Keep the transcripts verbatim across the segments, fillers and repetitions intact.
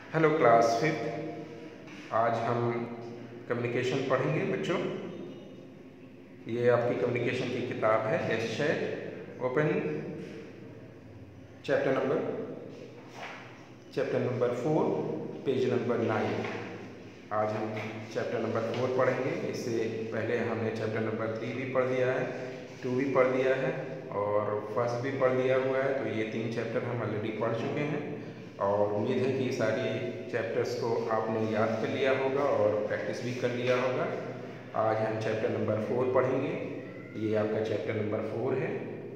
Hello class fifth. आज हम communication पढ़ेंगे बच्चों। ये आपकी कम्युनिकेशन की किताब है एस्चैट। Open chapter number chapter number four, page number nine. आज हम चैप्टर नंबर फोर पढ़ेंगे। इससे पहले हमने चैप्टर नंबर थ्री भी पढ़ लिया है, टू भी पढ़ लिया है और फर्स्ट भी पढ़ लिया हुआ है। तो ये तीन चैप्टर हम ऑलरेडी पढ़ चुके हैं और उम्मीद है कि सारी चैप्टर्स को आपने याद कर लिया होगा और प्रैक्टिस भी कर लिया होगा। आज हम चैप्टर नंबर फोर पढ़ेंगे। ये आपका चैप्टर नंबर फोर है।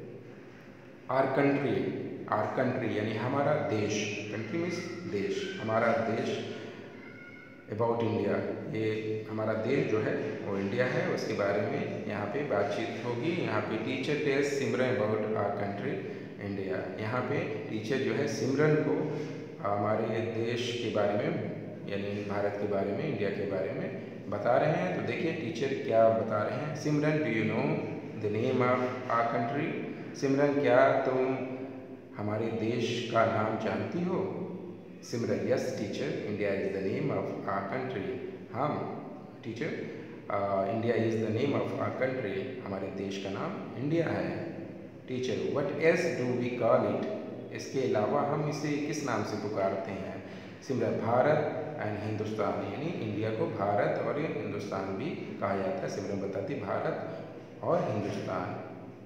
आर कंट्री, आर कंट्री यानी हमारा देश। कंट्री मीन्स देश, हमारा देश। अबाउट इंडिया, ये हमारा देश जो है वो इंडिया है, उसके बारे में यहाँ पे बातचीत होगी। यहाँ पे teacher tells Simran about our country India. यहाँ पे टीचर जो है सिमरन को हमारे देश के बारे में यानी भारत के बारे में, इंडिया के बारे में बता रहे हैं। तो देखिए टीचर क्या बता रहे हैं। Simran, do you know the name of our country? Simran, क्या तुम हमारे देश का नाम जानती हो? Simran, yes teacher, India is the name of our country. हम teacher, India is the name of our country, हमारे देश का नाम इंडिया है। Teacher, what else do we call it? इसके अलावा हम इसे किस नाम से पुकारते हैं? सिमरन, भारत एंड हिंदुस्तान, यानी इंडिया को भारत और हिंदुस्तान भी कहा जाता है। सिमरन बताती भारत और Hindustan.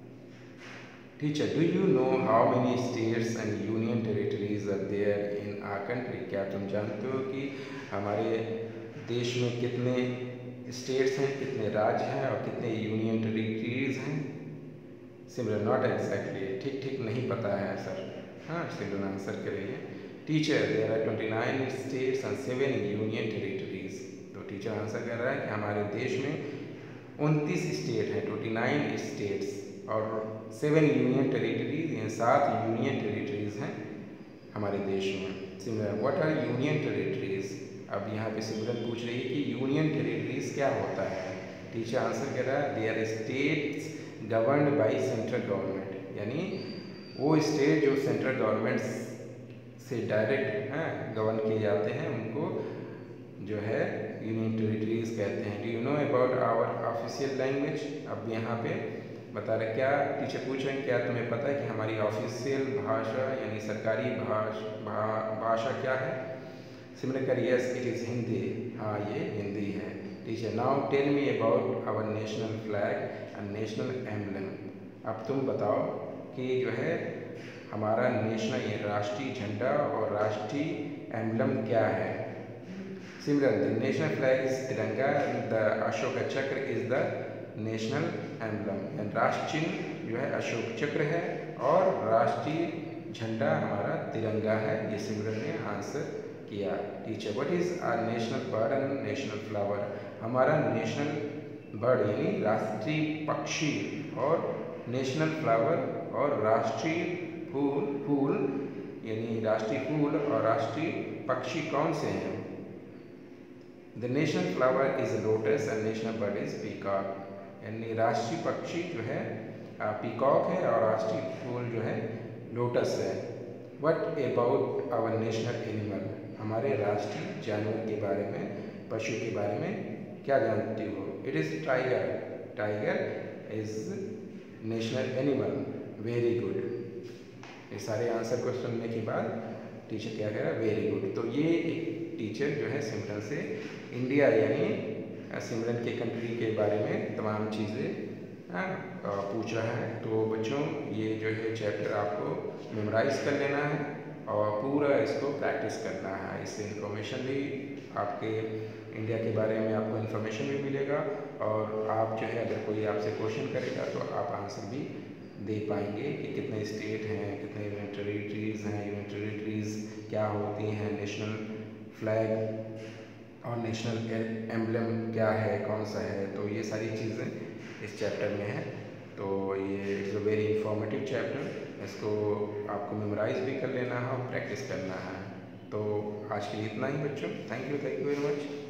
Teacher, do you know how many states and union territories are there in our country? क्या तुम जानते हो कि हमारे देश में कितने स्टेट्स हैं, कितने राज्य हैं और कितने यूनियन टेरिटरीज हैं? सिमरन, नॉट एग्जैक्टली, ठीक ठीक नहीं पता है सर। हाँ, सिमरन आंसर करेंगे। Teacher, there are twenty nine states and seven union territories. तो टीचर आंसर कर रहा है कि हमारे देश में उनतीस स्टेट हैं, ट्वेंटी नाइन स्टेट्स और सेवन यूनियन टेरिटरीज, यानी सात यूनियन टेरिटरीज हैं हमारे देश में। Simran, what are union territories? अब यहाँ पे सिमरन पूछ रही है कि यूनियन टेरिटरीज क्या होता है। टीचर आंसर कर रहा है, they are states governed by central government, यानी वो स्टेट जो सेंट्रल गवर्नमेंट से डायरेक्ट हैं गवर्न किए जाते हैं, उनको जो है यूनियन टेरिटरीज कहते हैं। Do you know about our official language? अब यहाँ पे बता रहे, क्या टीचर पूछ रहे हैं क्या तुम्हें पता है कि हमारी ऑफिशियल भाषा यानी सरकारी भाषा भा, भाषा क्या है? सिमरन कर, यस इट इज़ हिंदी, हाँ ये हिंदी है। Teacher, now tell me about our national flag and national emblem. अब तुम बताओ कि जो है हमारा नेशनल ये राष्ट्रीय झंडा और राष्ट्रीय एम्बलम क्या है? Simran, the national flag is Tiranga, the Ashok Chakra is the national emblem. राष्ट्रीय जो है अशोक चक्र है और राष्ट्रीय झंडा हमारा तिरंगा है। ये सिमरन ने आंसर किया। Teacher, what is our national bird and national flower? हमारा नेशनल बर्ड यानी राष्ट्रीय पक्षी और नेशनल फ्लावर और राष्ट्रीय फूल फूल यानी राष्ट्रीय फूल और राष्ट्रीय पक्षी कौन से हैं? The national flower is lotus and national bird is peacock, यानी राष्ट्रीय पक्षी जो है पीकॉक है और राष्ट्रीय फूल जो है लोटस है। What about our national animal? हमारे राष्ट्रीय जानवर के बारे में, पशु के बारे में क्या जानती हो? It is tiger, tiger is national animal. Very good. ये सारे आंसर को सुनने के बाद टीचर क्या कह रहा है? Very good. तो ये एक टीचर जो है सिमरन से इंडिया यानी सिमरन के कंट्री के बारे में तमाम चीज़ें पूछ रहा है। तो बच्चों ये जो है चैप्टर आपको मेमोराइज कर लेना है और पूरा इसको प्रैक्टिस करना है। इससे इन्फॉर्मेशन भी आपके इंडिया के बारे में आपको इन्फॉर्मेशन भी मिलेगा और आप जो है अगर कोई आपसे क्वेश्चन करेगा तो आप आंसर भी दे पाएंगे कि कितने स्टेट हैं, कितने यूनियन टेरिटरीज हैं, यूनियन टेरिटरीज क्या होती हैं, नेशनल फ्लैग और नेशनल एम्बलम क्या है, कौन सा है। तो ये सारी चीज़ें इस चैप्टर में है। तो ये it's a very informative chapter. इसको आपको मेमोराइज भी कर लेना है और प्रैक्टिस करना है। तो आज के लिए इतना ही बच्चों। Thank you thank you very much.